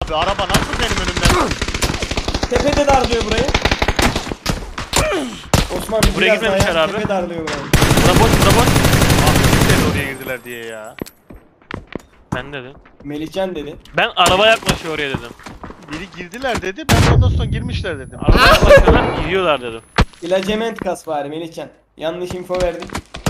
Abi araba nasıl benim önümden? Tepede darlıyor burayı. Osman Buraya biraz gitmemişler dayan, abi. tepe darlıyor burayı. Bura boş, bura boş. Abi kimse oraya girdiler diye ya. Ben dedim. Melihcan dedi. Ben araba yaklaşıyor oraya dedim. Biri girdiler dedi, ben ondan sonra girmişler dedim. Araba yaklaşıyorlar, giriyorlar dedim. İlacement kas bari Melihcan. Yanlış info verdik.